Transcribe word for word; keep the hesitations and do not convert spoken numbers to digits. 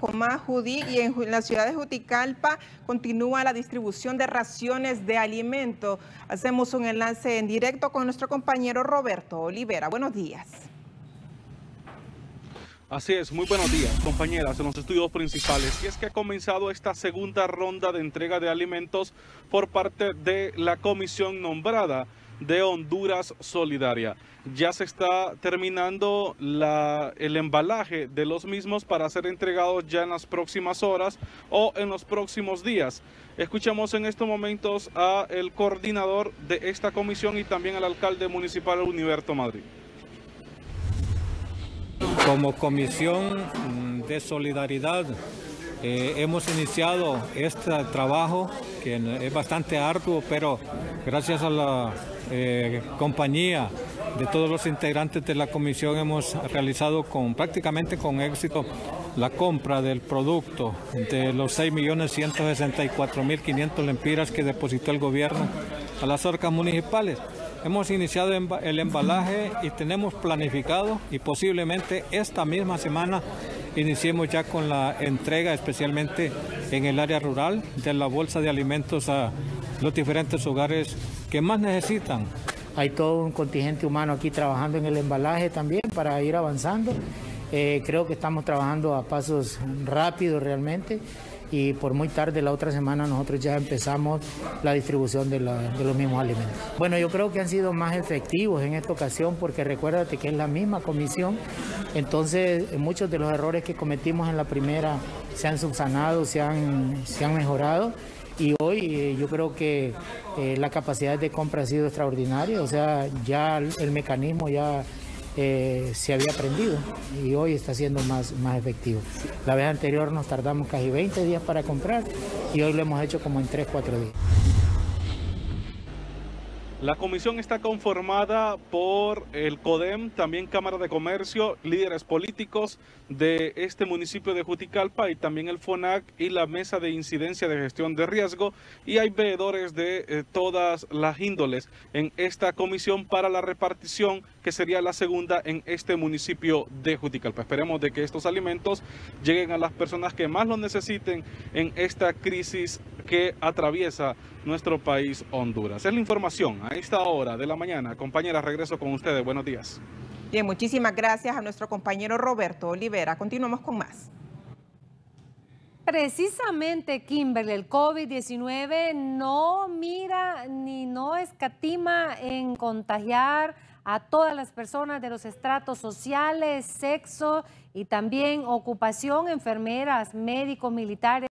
Con más Judy, y en la ciudad de Juticalpa continúa la distribución de raciones de alimento. Hacemos un enlace en directo con nuestro compañero Roberto Olivera. Buenos días. Así es, muy buenos días, compañeras, en los estudios principales. Y es que ha comenzado esta segunda ronda de entrega de alimentos por parte de la comisión nombrada de Honduras Solidaria. Ya se está terminando la, el embalaje de los mismos para ser entregados ya en las próximas horas o en los próximos días. Escuchamos en estos momentos al coordinador de esta comisión y también al alcalde municipal Uniberto Madrid. Como Comisión de Solidaridad eh, hemos iniciado este trabajo que es bastante arduo, pero gracias a la eh, compañía de todos los integrantes de la comisión hemos realizado con prácticamente con éxito la compra del producto de los seis millones ciento sesenta y cuatro mil quinientas lempiras que depositó el gobierno a las arcas municipales. Hemos iniciado el embalaje y tenemos planificado y posiblemente esta misma semana iniciemos ya con la entrega, especialmente en el área rural, de la bolsa de alimentos a los diferentes hogares que más necesitan. Hay todo un contingente humano aquí trabajando en el embalaje también para ir avanzando. Eh, creo que estamos trabajando a pasos rápidos realmente. Y por muy tarde la otra semana nosotros ya empezamos la distribución de, la, de los mismos alimentos. Bueno, yo creo que han sido más efectivos en esta ocasión porque recuérdate que es la misma comisión, entonces muchos de los errores que cometimos en la primera se han subsanado, se han, se han mejorado y hoy eh, yo creo que eh, la capacidad de compra ha sido extraordinaria, o sea, ya el, el mecanismo ya... Eh, se había aprendido y hoy está siendo más, más efectivo. La vez anterior nos tardamos casi veinte días para comprar y hoy lo hemos hecho como en tres, cuatro días. La comisión está conformada por el CODEM, también Cámara de Comercio, líderes políticos de este municipio de Juticalpa y también el FONAC y la Mesa de Incidencia de Gestión de Riesgo, y hay veedores de eh, todas las índoles en esta comisión para la repartición que sería la segunda en este municipio de Juticalpa. Esperemos de que estos alimentos lleguen a las personas que más lo necesiten en esta crisis que atraviesa nuestro país Honduras. Es la información a esta hora de la mañana. Compañeras, regreso con ustedes. Buenos días. Bien, muchísimas gracias a nuestro compañero Roberto Olivera. Continuamos con más. Precisamente, Kimberly, el COVID diecinueve no mira ni no escatima en contagiar a todas las personas de los estratos sociales, sexo y también ocupación, enfermeras, médicos, militares.